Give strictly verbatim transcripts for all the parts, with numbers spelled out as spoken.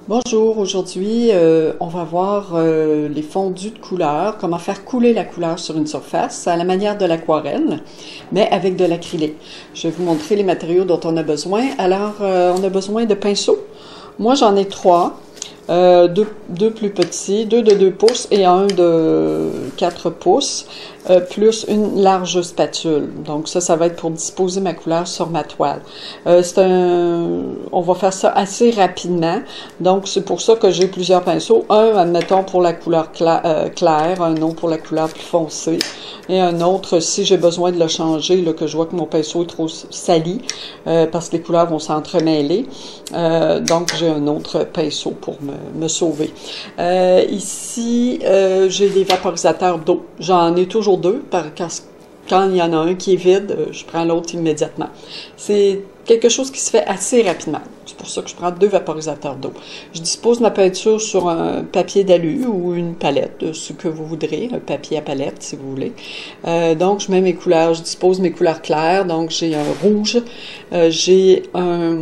Bonjour, aujourd'hui euh, on va voir euh, les fondus de couleur, comment faire couler la couleur sur une surface à la manière de l'aquarelle, mais avec de l'acrylique. Je vais vous montrer les matériaux dont on a besoin. Alors, euh, on a besoin de pinceaux. Moi j'en ai trois, euh, deux, deux plus petits, deux de deux pouces et un de quatre pouces, euh, plus une large spatule. Donc ça, ça va être pour disposer ma couleur sur ma toile. Euh, c'est un, on va faire ça assez rapidement, donc c'est pour ça que j'ai plusieurs pinceaux. Un, admettons, pour la couleur cla euh, claire, un autre pour la couleur plus foncée, et un autre si j'ai besoin de le changer, là, que je vois que mon pinceau est trop sali, euh, parce que les couleurs vont s'entremêler. Euh, donc j'ai un autre pinceau pour me, me sauver. Euh, ici, euh, j'ai des vaporisateurs d'eau. J'en ai toujours deux, par, quand, quand il y en a un qui est vide, je prends l'autre immédiatement. C'est quelque chose qui se fait assez rapidement. C'est pour ça que je prends deux vaporisateurs d'eau. Je dispose ma peinture sur un papier d'alu ou une palette, ce que vous voudrez, un papier à palette si vous voulez. Euh, donc, je mets mes couleurs, je dispose mes couleurs claires. Donc, j'ai un rouge, euh, j'ai un...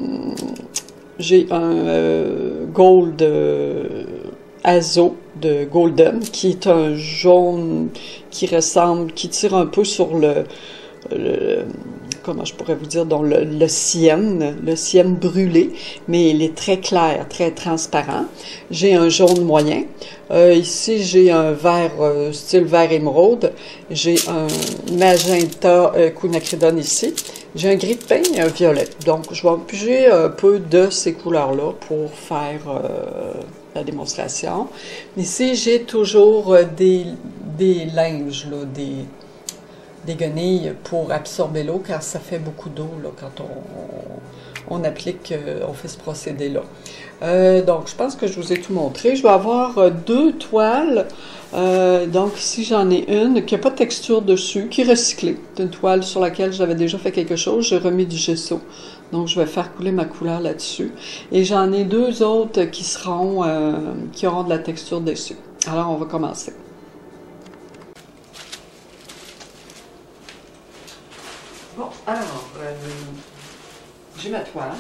J'ai un euh, gold euh, azo de Golden, qui est un jaune qui ressemble, qui tire un peu sur le, le comment je pourrais vous dire, dans le, le sienne, le sienne brûlé, mais il est très clair, très transparent. J'ai un jaune moyen. Euh, ici, j'ai un vert euh, style vert émeraude. J'ai un magenta euh, quinacridone ici. J'ai un gris de pain et un violet. Donc, je vais empiger un peu de ces couleurs-là pour faire euh, la démonstration. Ici, j'ai toujours des, des linges, là, des des guenilles pour absorber l'eau, car ça fait beaucoup d'eau là, quand on, on, on applique, euh, on fait ce procédé-là. Euh, donc, je pense que je vous ai tout montré. Je vais avoir euh, deux toiles. Euh, donc, ici, j'en ai une qui n'a pas de texture dessus, qui est recyclée. C'est une toile sur laquelle j'avais déjà fait quelque chose. J'ai remis du gesso. Donc, je vais faire couler ma couleur là-dessus. Et j'en ai deux autres qui seront, euh, qui auront de la texture dessus. Alors, on va commencer. Bon, alors, euh, j'ai ma toile.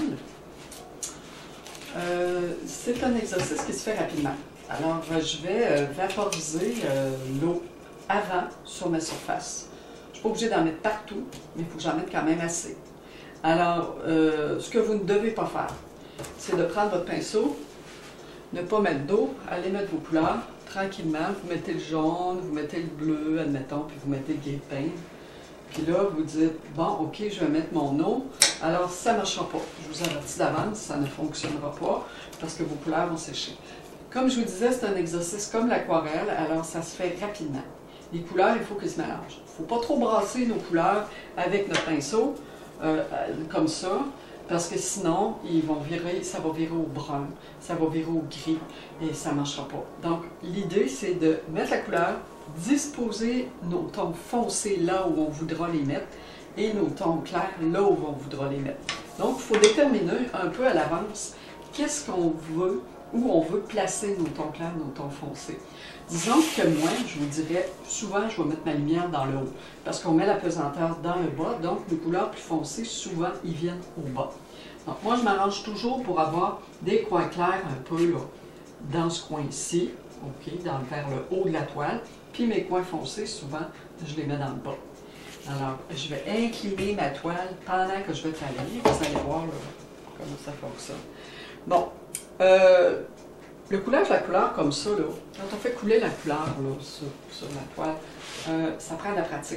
Euh, c'est un exercice qui se fait rapidement. Alors, euh, je vais euh, vaporiser euh, l'eau avant sur ma surface. Je ne suis pas obligée d'en mettre partout, mais il faut que j'en mette quand même assez. Alors, euh, ce que vous ne devez pas faire, c'est de prendre votre pinceau, ne pas mettre d'eau, aller mettre vos couleurs tranquillement. Vous mettez le jaune, vous mettez le bleu, admettons, puis vous mettez le gris de pain. Puis là, vous dites, bon, ok, je vais mettre mon eau. Alors, ça ne marchera pas. Je vous avertis d'avance, ça ne fonctionnera pas parce que vos couleurs vont sécher. Comme je vous disais, c'est un exercice comme l'aquarelle, alors ça se fait rapidement. Les couleurs, il faut qu'elles se mélangent. Il ne faut pas trop brasser nos couleurs avec notre pinceau, euh, comme ça, parce que sinon, ils vont virer, ça va virer au brun, ça va virer au gris, et ça ne marchera pas. Donc, l'idée, c'est de mettre la couleur, disposer nos tons foncés là où on voudra les mettre et nos tons clairs là où on voudra les mettre. Donc, il faut déterminer un peu à l'avance qu'est-ce qu'on veut, où on veut placer nos tons clairs, nos tons foncés. Disons que moi, je vous dirais, souvent, je vais mettre ma lumière dans le haut parce qu'on met la pesanteur dans le bas, donc les couleurs plus foncées, souvent, ils viennent au bas. Donc, moi, je m'arrange toujours pour avoir des coins clairs un peu là, dans ce coin-ci, ok, dans, vers le haut de la toile. Puis mes coins foncés, souvent, je les mets dans le bas. Alors, je vais incliner ma toile pendant que je vais travailler. Vous allez voir là, comment ça fonctionne. Bon, euh, le coulage de la couleur comme ça, là, quand on fait couler la couleur là, sur, sur la toile, euh, ça prend de la pratique.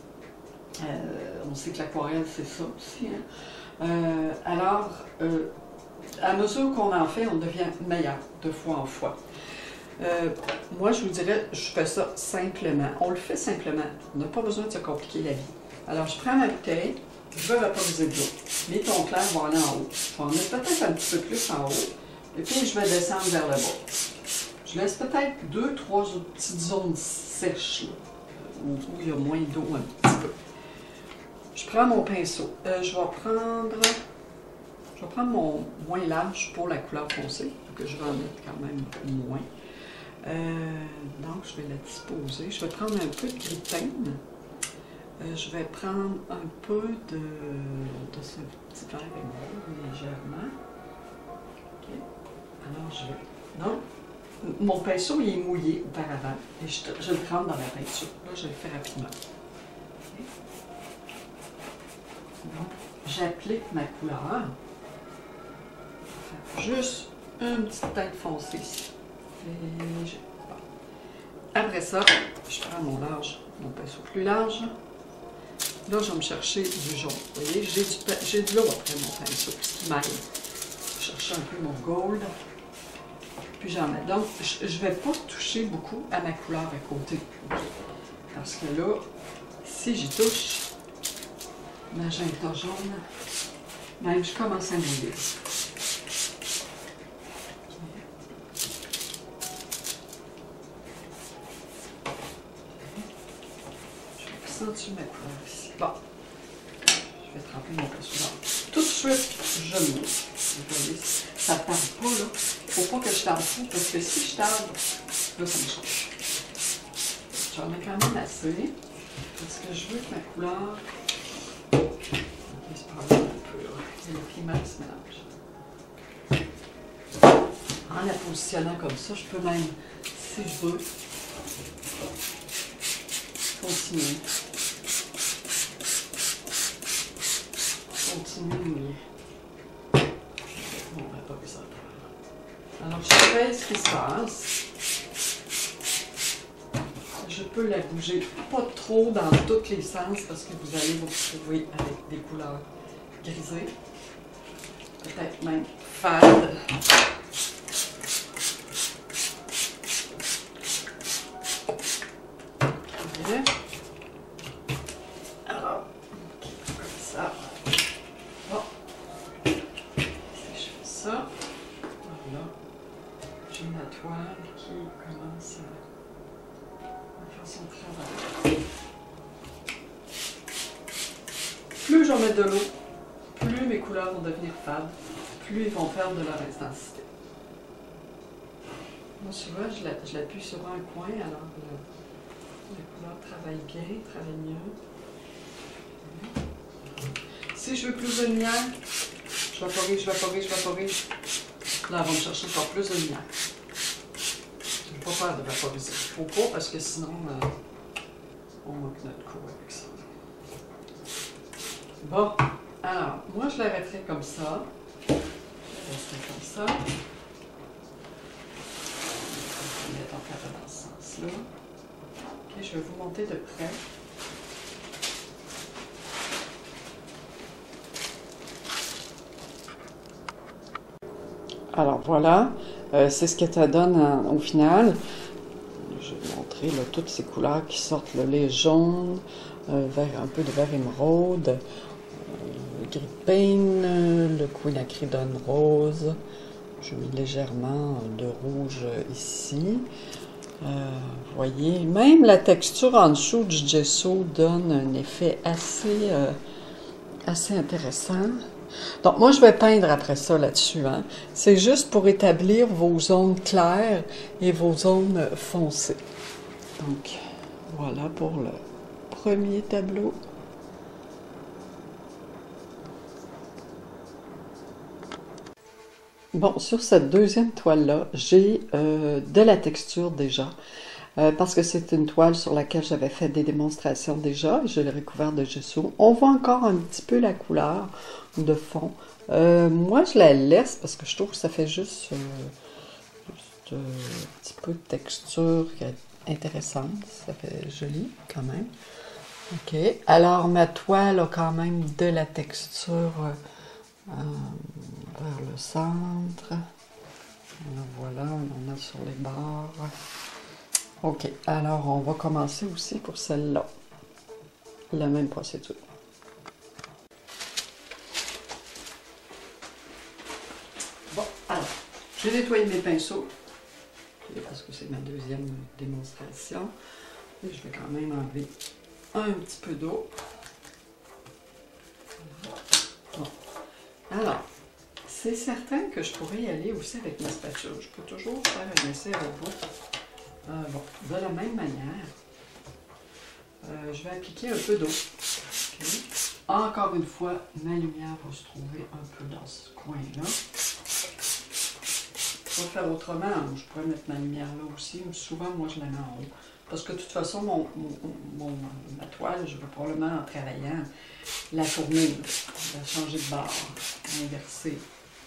Euh, on sait que l'aquarelle, c'est ça aussi. Hein? Euh, alors, euh, à mesure qu'on en fait, on devient meilleur de fois en fois. Euh, moi, je vous dirais, je fais ça simplement. On le fait simplement. On n'a pas besoin de se compliquer la vie. Alors, je prends ma bouteille, je vais vaporiser de l'eau. Les tons clairs vont aller en haut. Je vais en mettre peut-être un petit peu plus en haut. Et puis, je vais descendre vers le bas. Je laisse peut-être deux, trois petites zones sèches, là, où, où il y a moins d'eau un petit peu. Je prends mon pinceau. Euh, je vais prendre... Je vais prendre mon moins large pour la couleur foncée, que je vais en mettre quand même moins. Euh, donc, je vais la disposer. Je vais prendre un peu de gris de pain. Euh, je vais prendre un peu de, de ce petit vert émeraude, légèrement. Okay. Alors, Alors, je vais... Donc, mon pinceau, il est mouillé auparavant. Et je, je le trempe dans la peinture. Là, je le fais rapidement. Donc, j'applique ma couleur. Juste une petite teinte foncée ici. Léger. Bon. Après ça, je prends mon large, mon pinceau plus large. Là, je vais me chercher du jaune. Vous voyez, j'ai de l'eau après mon pinceau, ce qui m'aide. Je vais chercher un peu mon gold. Puis j'en mets. Donc, je ne vais pas toucher beaucoup à ma couleur à côté. Parce que là, si j'y touche, magenta jaune, même je commence à mouiller. Sens-tu ma couleur ici? Bon. Je vais tremper mon pinceau. Tout de suite, je mouille. Vous voyez, ça ne tarde pas, là. Il ne faut pas que je tarde tout, parce que si je tarde, là, ça me change. J'en ai quand même assez, parce que je veux que ma couleur... Il se passe un peu, là. Et le piment se mélange. En la positionnant comme ça, je peux même, si je veux, continuer. Continuer de mouiller. Bon, on va pas que ça. Alors, je fais ce qui se passe. Je peux la bouger pas trop dans tous les sens parce que vous allez vous retrouver avec des couleurs grisées. Peut-être même fades. Alors, comme ça. Bon. Si je fais ça, voilà. J'ai ma toile qui commence à, à faire son travail. Plus j'en mets de l'eau, plus mes couleurs vont devenir fades, plus ils vont perdre de leur intensité. Moi, souvent, je l'appuie sur un coin, alors le, la couleur travaille bien, travaille mieux. Si je veux plus de lumière, je vaporise, je vaporise, je vaporise. Là, on va me chercher encore plus de lumière. Je n'ai pas peur de vaporiser. Il ne faut pas parce que sinon, euh, on manque notre coup avec ça. Bon, alors, moi, je l'arrêterai comme ça. Je vais rester comme ça. Je vais mettre en fait dans ce sens-là. Ok, je vais vous monter de près. Alors voilà, euh, c'est ce que ça donne hein, au final. Je vais vous montrer là, toutes ces couleurs qui sortent, là, les jaunes, euh, vert, un peu de vert émeraude, euh, le gris de pain, le Queen Acridone rose. Je mets légèrement de rouge ici. Euh, vous voyez, même la texture en dessous du gesso donne un effet assez, euh, assez intéressant. Donc, moi, je vais peindre après ça là-dessus. Hein. C'est juste pour établir vos zones claires et vos zones foncées. Donc, voilà pour le premier tableau. Bon, sur cette deuxième toile-là, j'ai euh, de la texture déjà. Euh, parce que c'est une toile sur laquelle j'avais fait des démonstrations déjà et je l'ai recouvert de gesso. On voit encore un petit peu la couleur de fond. Euh, moi, je la laisse parce que je trouve que ça fait juste, euh, juste euh, un petit peu de texture intéressante. Ça fait joli quand même. OK. Alors, ma toile a quand même de la texture euh, vers le centre. Alors, voilà, on en a sur les bords. OK, alors on va commencer aussi pour celle-là. La même procédure. Bon, alors, j'ai nettoyé mes pinceaux, parce que c'est ma deuxième démonstration. Et je vais quand même enlever un petit peu d'eau. Bon. Alors, c'est certain que je pourrais y aller aussi avec ma spatule. Je peux toujours faire un essai avec vous. Euh, bon, de la même manière, euh, je vais appliquer un peu d'eau. Okay. Encore une fois, ma lumière va se trouver un peu dans ce coin-là. pourrais faire autrement. Je pourrais mettre ma lumière là aussi, mais souvent, moi, je la mets en haut. Parce que de toute façon, mon, mon, mon, ma toile, je vais probablement, en travaillant, la tourner, la changer de bord, inverser.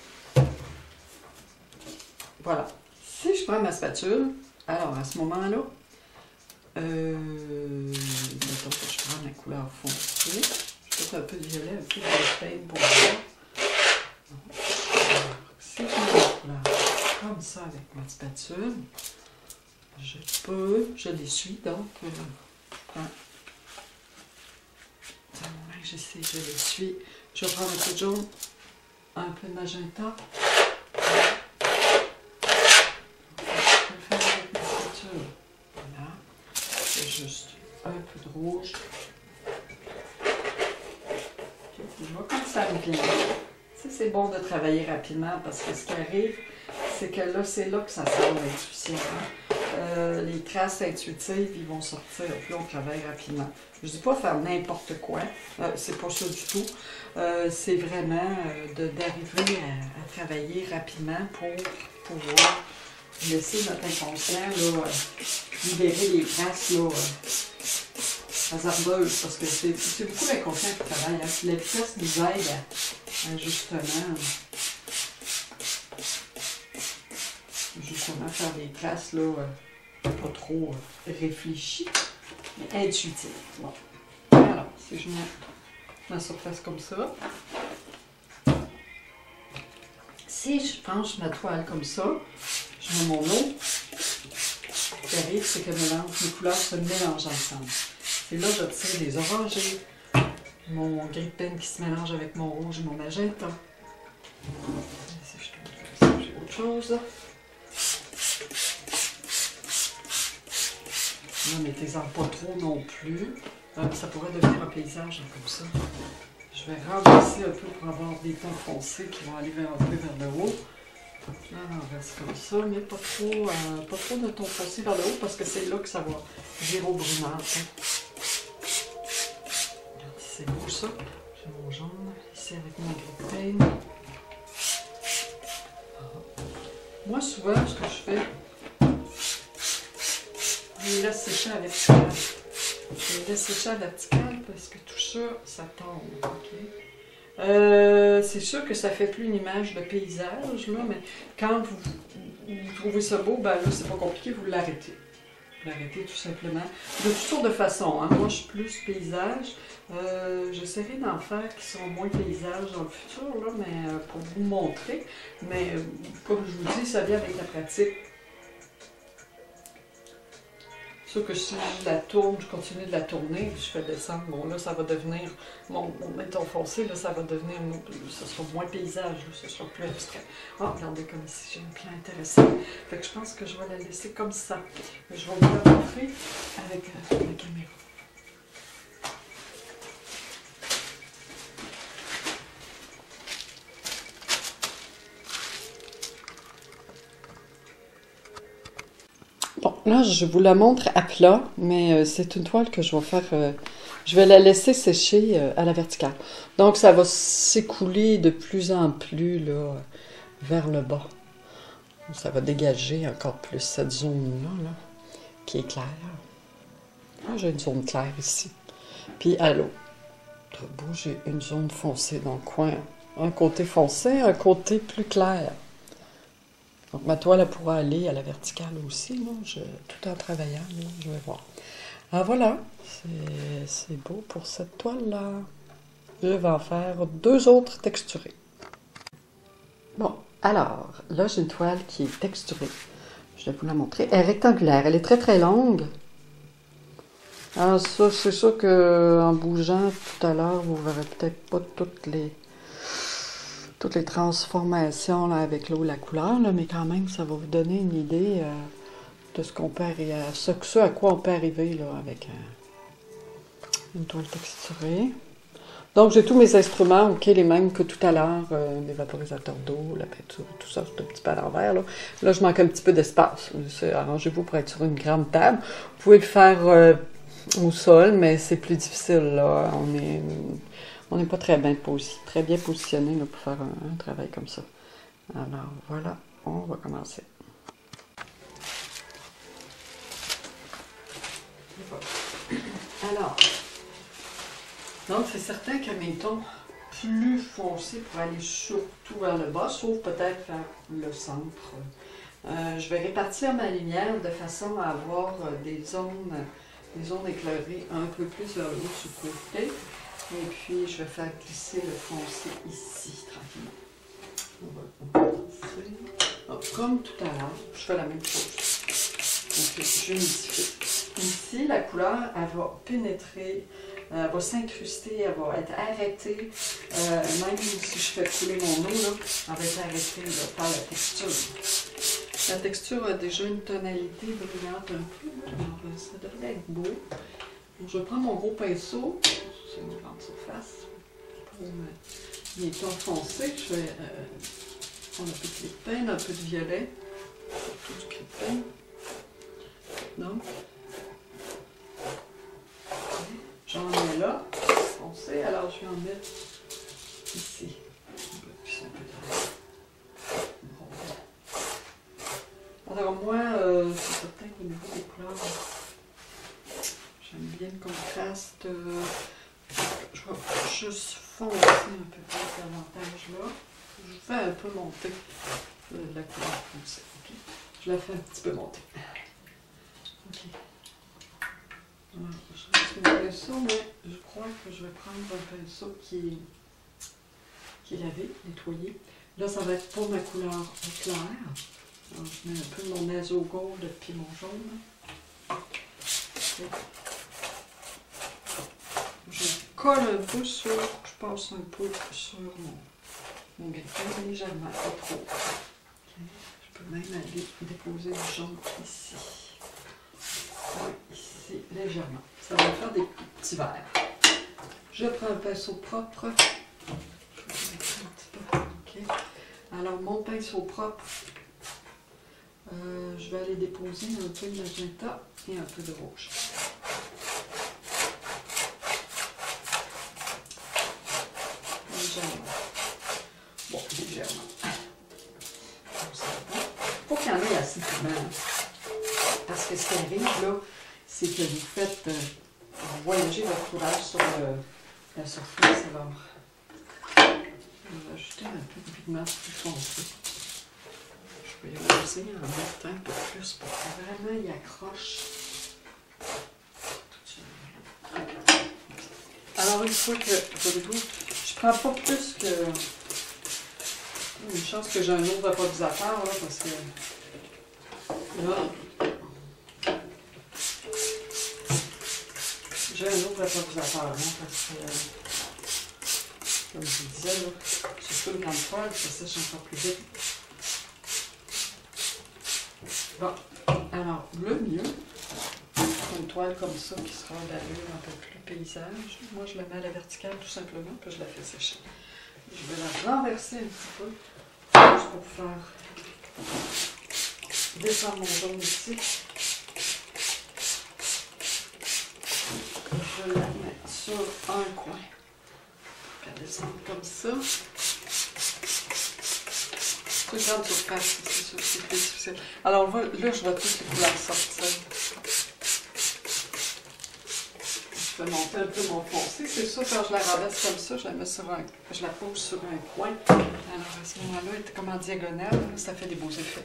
Voilà. Si je prends ma spatule, alors à ce moment-là, euh, mettons que je prends la couleur foncée, je vais mettre un peu de violet, un peu de red pour voir. Alors, si je mets la couleur comme ça avec ma spatule, je peux, je l'essuie donc, euh, hein. J'essaie, je l'essuie. Je vais prendre un peu de jaune, un peu de magenta. Voilà, c'est juste un peu de rouge. Je vois comme ça me vient. C'est bon de travailler rapidement parce que ce qui arrive, c'est que là, c'est là que ça sort l'intuition. Hein? Euh, les traces intuitives, ils vont sortir, puis on travaille rapidement. Je ne dis pas faire n'importe quoi, euh, c'est pas ça du tout. Euh, c'est vraiment euh, d'arriver à, à travailler rapidement pour pouvoir laisser notre inconscient là, euh, libérer les traces là, euh, hasardeuses, parce que c'est beaucoup l'inconscient qui travaille. Hein. La vitesse nous aide à, à justement, justement faire des traces là, euh, pas trop euh, réfléchies, mais intuitives. Bon. Alors, si je mets ma surface comme ça, si je penche ma toile comme ça, je mets mon eau. Ce qui arrive, c'est que mélange, mes couleurs se mélangent ensemble. Et là, j'obtiens des orangés, mon gris de peine qui se mélange avec mon rouge et mon magenta. Si je trouve j'ai autre chose. Ne mettez-en pas trop non plus. Ça pourrait devenir un paysage comme ça. Je vais renverser un peu pour avoir des tons foncés qui vont aller vers, un peu vers le haut. Là, on reste comme ça, mais pas trop, euh, pas trop de tons foncés vers le haut parce que c'est là que ça va virer au brunâtre. C'est beau ça. J'ai mon jaune ici avec mon gris de peine. Moi, souvent, ce que je fais, je les laisse sécher à la verticale. Je les laisse sécher à la verticale parce que tout ça, ça tombe. Okay? Euh, c'est sûr que ça fait plus une image de paysage, là, mais quand vous, vous trouvez ça beau, ben là, c'est pas compliqué, vous l'arrêtez. Vous l'arrêtez tout simplement. De toutes sortes de façons. Hein. Moi, je suis plus paysage. Euh, J'essaierai d'en faire qui sont moins paysages dans le futur, là, mais euh, pour vous montrer. Mais euh, comme je vous dis, ça vient avec la pratique. Sûr que si je la tourne, je continue de la tourner, puis je fais descendre, bon là ça va devenir, mon, mon métal foncé, là ça va devenir, ce sera moins paysage, là, ce sera plus abstrait. Oh, regardez comme ici, j'ai un plan intéressant. Fait que je pense que je vais la laisser comme ça. Je vais vous la montrer avec euh, la caméra. Bon, là, je vous la montre à plat, mais euh, c'est une toile que je vais faire... Euh, je vais la laisser sécher euh, à la verticale. Donc, ça va s'écouler de plus en plus là, vers le bas. Ça va dégager encore plus cette zone-là, là, qui est claire. Là, j'ai une zone claire ici. Puis à l'autre bout, j'ai une zone foncée dans le coin. Un côté foncé, un côté plus clair. Donc, ma toile, elle pourra aller à la verticale aussi, là, je, tout en travaillant, là, je vais voir. Alors voilà, c'est beau pour cette toile-là. Je vais en faire deux autres texturées. Bon, alors, là, j'ai une toile qui est texturée. Je vais vous la montrer. Elle est rectangulaire, elle est très très longue. Alors ça, c'est sûr qu'en bougeant tout à l'heure, vous verrez peut-être pas toutes les... toutes les transformations là, avec l'eau et la couleur, là, mais quand même, ça va vous donner une idée euh, de ce qu'on peut arriver à, ce, ce à quoi on peut arriver là, avec euh, une toile texturée. Donc, j'ai tous mes instruments, ok, les mêmes que tout à l'heure, euh, les vaporisateurs d'eau, la peinture, tout ça, c'est un petit peu à l'envers. Là. là, je manque un petit peu d'espace. Arrangez-vous pour être sur une grande table. Vous pouvez le faire euh, au sol, mais c'est plus difficile. Là. On est... On n'est pas très bien, posi très bien positionné là, pour faire un, un travail comme ça. Alors, voilà. on va commencer. Alors, donc c'est certain que mes tons plus foncés pour aller surtout vers le bas, sauf peut-être vers le centre. Euh, je vais répartir ma lumière de façon à avoir des zones, des zones éclairées un peu plus vers le haut sur le côté. Et puis, je vais faire glisser le foncé ici, tranquillement. On va commencer. Alors, comme tout à l'heure, je fais la même chose. Donc, je unifie. Ici, la couleur, elle va pénétrer, elle va s'incruster, elle va être arrêtée. Euh, même si je fais couler mon eau, là, elle va être arrêtée là, par la texture. La texture a déjà une tonalité brillante un peu. Alors, ça devrait être beau. Donc, je prends mon gros pinceau. C'est une grande surface. Pour mes tons foncés, je vais euh, prendre un peu de clé de peine, un peu de violet. Surtout du clé de peine. Donc, j'en mets là, foncé, alors je vais en mettre ici. Un peu plus, un peu de... Alors moi, euh, c'est certain qu'au niveau des couleurs, j'aime bien le contraste. Euh, je vais juste foncer un peu plus davantage là. Je fais un peu monter euh, la couleur foncée. Okay? Je la fais un petit peu monter. Ok. Alors, je reste mon pinceau, mais je crois que je vais prendre un pinceau qui est, qui est lavé, nettoyé. Là, ça va être pour ma couleur claire. Alors, je mets un peu mon azo gold puis mon jaune. Et je colle un peu sur, je passe un peu sur mon, mon grille-pain légèrement, pas trop. Okay. Je peux même aller déposer du jaune ici. Oui, ici, légèrement. Ça va faire des petits verres. Je prends un pinceau propre. Je vais mettre un petit peu. Okay. Alors, mon pinceau propre, euh, je vais aller déposer un peu de magenta et un peu de rouge. Légèrement. Bon, légèrement. Il faut qu'il y en ait assez souvent. Parce que ce qui arrive, là, c'est que vous faites euh, voyager votre coulage sur le, la surface. Alors, je vais ajouter un peu de pigment plus foncé. Je vais y ajouter en mettre un peu plus pour que vraiment il accroche. Alors, une fois que, voyez-vous, je prends pas plus que... Une chance que j'ai un autre vaporisateur, là, parce que... Là, j'ai un autre vaporisateur, hein, parce que, euh, comme je vous disais, là, surtout une grande toile, ça sèche encore plus vite. Bon, alors, le mieux, une toile comme ça qui sera d'allure un peu plus paysage, moi je la mets à la verticale tout simplement, puis je la fais sécher. Je vais la renverser un petit peu, juste pour faire descendre mon jaune ici. Je la mets sur un coin. Elle descend comme ça. C'est une grande surface, c'est sûr, c'est plus difficile. Alors là, je vois toutes les couleurs sortir. Je vais monter un peu mon foncé. C'est sûr, quand je la renverse comme ça, je la mets sur un, je la pose sur un coin. Alors à ce moment-là, elle est comme en diagonale, ça fait des beaux effets.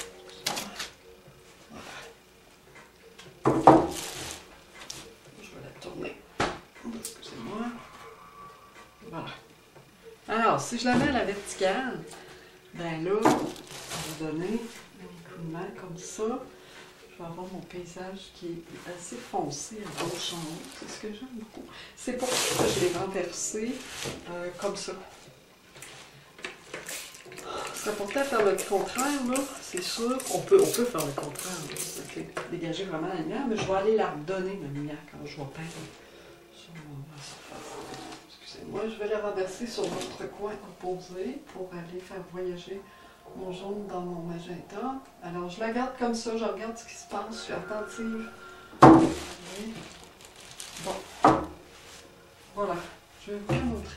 Voilà. Je vais la tourner. Excusez-moi. Voilà. Alors, si je la mets à la verticale, ben là, ça va donner un coup de main comme ça. Je vais avoir mon paysage qui est assez foncé à gauche en haut. C'est ce que j'aime beaucoup. C'est pour ça que je l'ai renversé euh, comme ça. C'est important de faire le contraire, là, c'est sûr. On peut, on peut faire le contraire, là. Ça fait dégager vraiment la lumière, mais je vais aller la redonner, ma lumière, quand je vais peindre sur mon surface. Excusez-moi, je vais la renverser sur l'autre coin opposé pour aller faire voyager mon jaune dans mon magenta. Alors, je la garde comme ça, je regarde ce qui se passe, je suis attentive. Et bon, voilà, je vais vous la montrer.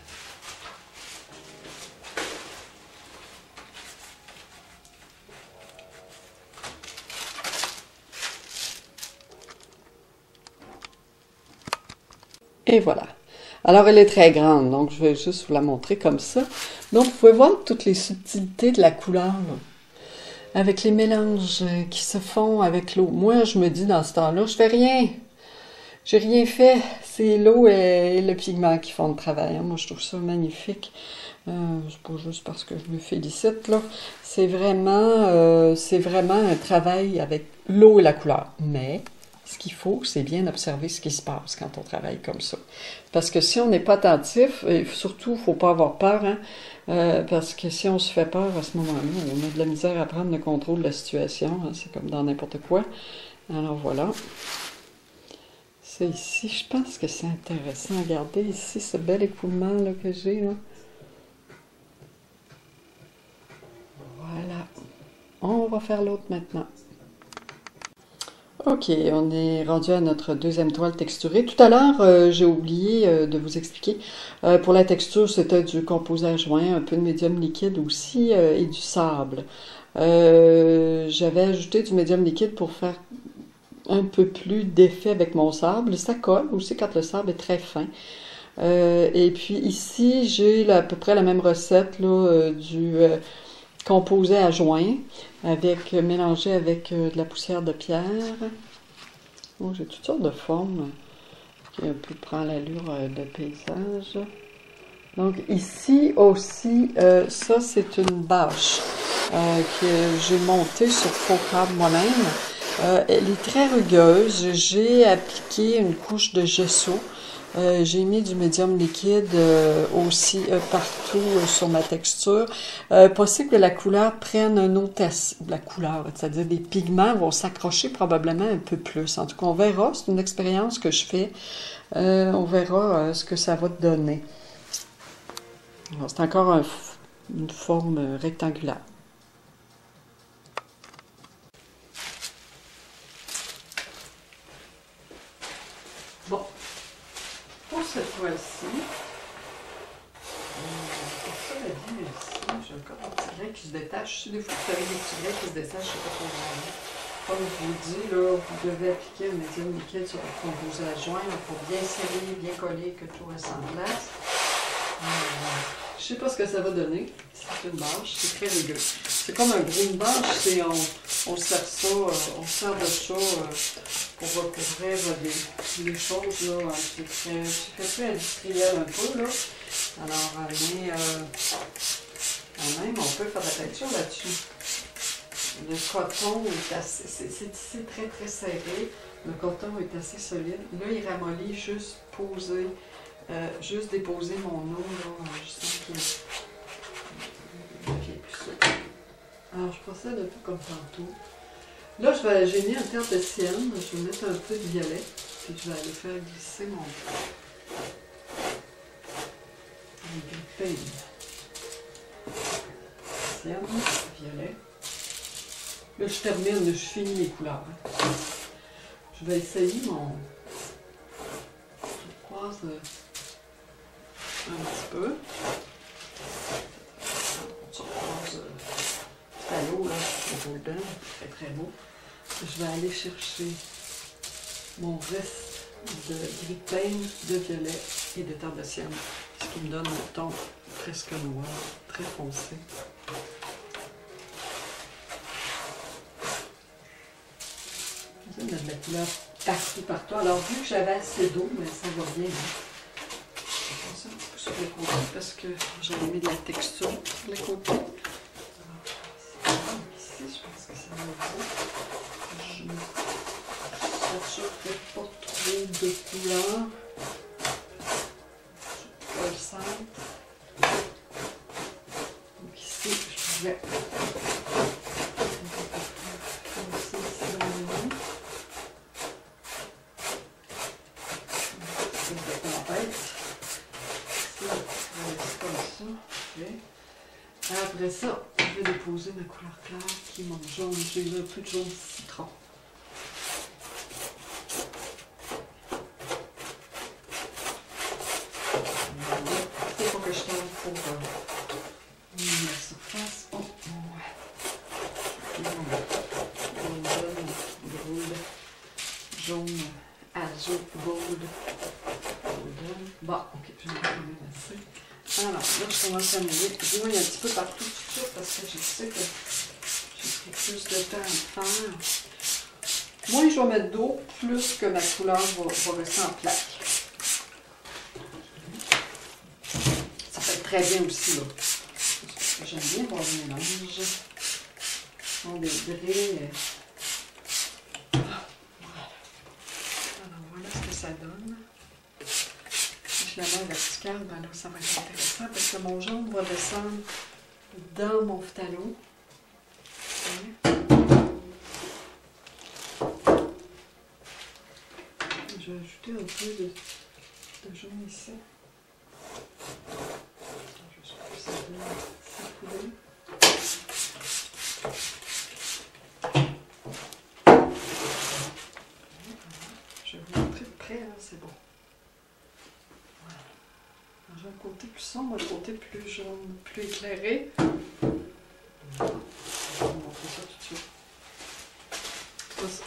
Et voilà. Alors, elle est très grande, donc je vais juste vous la montrer comme ça. Donc, vous pouvez voir toutes les subtilités de la couleur, là, avec les mélanges qui se font avec l'eau. Moi, je me dis dans ce temps-là, je fais rien. J'ai rien fait. C'est l'eau et le pigment qui font le travail. Moi, je trouve ça magnifique. Euh, c'est pas juste parce que je me félicite, là. C'est vraiment, euh, c'est vraiment un travail avec l'eau et la couleur. Mais ce qu'il faut, c'est bien observer ce qui se passe quand on travaille comme ça. Parce que si on n'est pas attentif, et surtout, il ne faut pas avoir peur, hein, euh, parce que si on se fait peur à ce moment-là, on a de la misère à prendre le contrôle de la situation. Hein, c'est comme dans n'importe quoi. Alors voilà. Ça ici, je pense que c'est intéressant. Regardez ici ce bel écoulement là, que j'ai. Là. Voilà. On va faire l'autre maintenant. Ok, on est rendu à notre deuxième toile texturée. Tout à l'heure, euh, j'ai oublié euh, de vous expliquer. Euh, pour la texture, c'était du composé à joint, un peu de médium liquide aussi euh, et du sable. Euh, J'avais ajouté du médium liquide pour faire un peu plus d'effet avec mon sable. Ça colle aussi quand le sable est très fin. Euh, et puis ici, j'ai à peu près la même recette là, euh, du euh, composé à joint, avec, euh, mélangé avec euh, de la poussière de pierre. Oh, j'ai toutes sortes de formes qui un peu prend l'allure euh, de paysage. Donc ici aussi, euh, ça c'est une bâche euh, que j'ai montée sur faux câble moi-même. Euh, elle est très rugueuse. J'ai appliqué une couche de gesso. Euh, j'ai mis du médium liquide euh, aussi euh, partout euh, sur ma texture. Euh, possible que la couleur prenne un autre aspect. La couleur, c'est-à-dire des pigments vont s'accrocher probablement un peu plus. En tout cas, on verra. C'est une expérience que je fais. Euh, on verra euh, ce que ça va donner. C'est encore un, une forme rectangulaire. Bon, pour cette fois-ci, pour ça, la vie ici, j'ai encore un petit grain qui se détache. Des fois, vous avez des petits grains qui se détachent, je ne sais pas trop grave. Comme je vous dis, là, vous devez appliquer un médium liquide sur votre composé à joint pour bien serrer, bien coller, que tout reste en place. Je ne sais pas ce que ça va donner. C'est une bâche, c'est très rugueux. C'est comme un gros une bâche, c'est on, on sert ça, euh, on sert de ça euh, pour recouvrir des, des choses là. C'est très, c'est très industriel un peu là. Alors, mais euh, quand même, on peut faire de la peinture là-dessus. Le coton est assez, c'est très très serré. Le coton est assez solide. Là, il ramollit juste posé. Euh, juste déposer mon eau, là, je sens qu'il n'y a plus ça. Alors, je procède un peu comme tantôt. Là, j'ai mis un terre de sienne, je vais mettre un peu de violet, puis je vais aller faire glisser mon gripping. Sienne, violet. Là, je termine, je finis les couleurs. Je vais essayer mon... Je croise... un petit peu. On se repose euh, à l'eau, là, au golden, très très beau. Je vais aller chercher mon reste de gris de peigne, de violet et de terre de sienne, ce qui me donne un ton presque noir, très foncé. Ça donne de la couleur partout, partout. Alors, vu que j'avais assez d'eau, mais ça va bien. Hein. Un petit peu sur les côtés parce que j'avais mis de la texture sur les côtés. Alors, ici, je pense que ça va bien. Je ne sature pas trop de couleurs. Je pas le centre. Donc ici, je vais foncer ici dans le milieu. C'est de tempête. Après ça, je vais déposer ma couleur claire qui est mon jaune. J'ai un peu de jaune citron. Il faut que je tente pour euh, la surface. Oh, ouais. Golden, gold, jaune, azur, gold. golden. Bon, ok, je vais en mettre assez. Alors, là, je commence à mettre du moins un petit peu partout tout ça parce que je sais que j'ai pris plus de temps à le faire. Moins je vais mettre d'eau, plus que ma couleur va, va rester en plaque. Ça fait très bien aussi, là. J'aime bien voir le mélange. On degrés. Alors voilà ce que ça donne. Si je la mets verticale, ben là ça va être intéressant parce que mon jaune va descendre dans mon phthalo. Je vais ajouter un peu de, de jaune ici. Juste pour que ça donne sa couleur. Je vais vous montrer de près, là, c'est bon. Voilà. J'ai un côté plus sombre, un côté plus jaune, plus éclairé. Je vais vous montrer ça tout de suite. Ça, ça.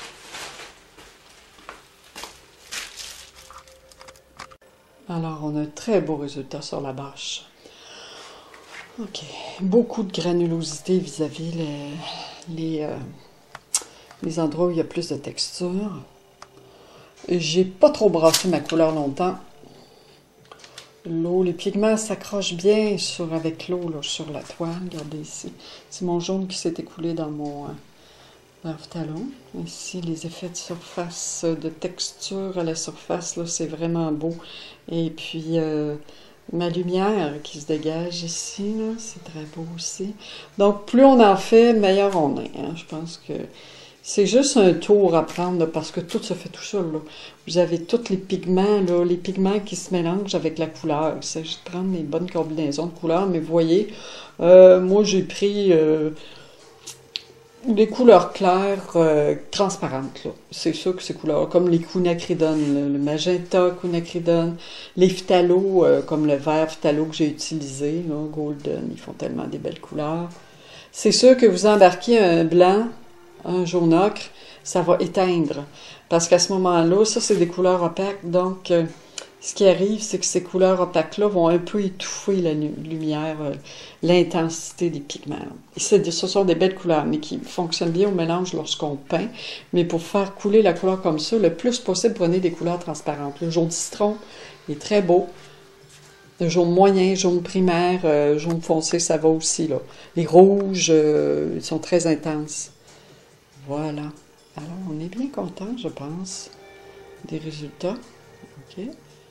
Alors, on a un très beau résultat sur la bâche. Ok, beaucoup de granulosité vis-à-vis les, les, euh, les endroits où il y a plus de texture. J'ai pas trop brassé ma couleur longtemps. L'eau, les pigments s'accrochent bien sur, avec l'eau sur la toile. Regardez ici. C'est mon jaune qui s'est écoulé dans mon euh, phthalo. Ici, les effets de surface, de texture à la surface, là, c'est vraiment beau. Et puis, euh, ma lumière qui se dégage ici, là, c'est très beau aussi. Donc, plus on en fait, meilleur on est. Hein. Je pense que c'est juste un tour à prendre, là, parce que tout se fait tout seul. Là. Vous avez tous les pigments, là, les pigments qui se mélangent avec la couleur. Il s'agit de prendre les bonnes combinaisons de couleurs. Mais vous voyez, euh, moi, j'ai pris euh, des couleurs claires, euh, transparentes. C'est ça que ces couleurs, comme les quinacridone, le, le magenta quinacridone, les phthalo, euh, comme le vert phthalo que j'ai utilisé, là, golden, ils font tellement des belles couleurs. C'est sûr que vous embarquez un blanc, un jaune ocre, ça va éteindre. Parce qu'à ce moment-là, ça, c'est des couleurs opaques. Donc, euh, ce qui arrive, c'est que ces couleurs opaques-là vont un peu étouffer la lumière, euh, l'intensité des pigments. Et ce sont des belles couleurs, mais qui fonctionnent bien au mélange lorsqu'on peint. Mais pour faire couler la couleur comme ça, le plus possible, prenez des couleurs transparentes. Le jaune citron est très beau. Le jaune moyen, jaune primaire, euh, jaune foncé, ça va aussi, là. Les rouges, euh, ils sont très intenses. Voilà. Alors, on est bien content, je pense, des résultats. OK.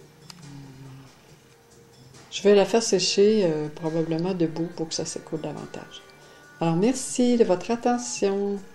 Je vais la faire sécher euh, probablement debout pour que ça s'écoule davantage. Alors, merci de votre attention.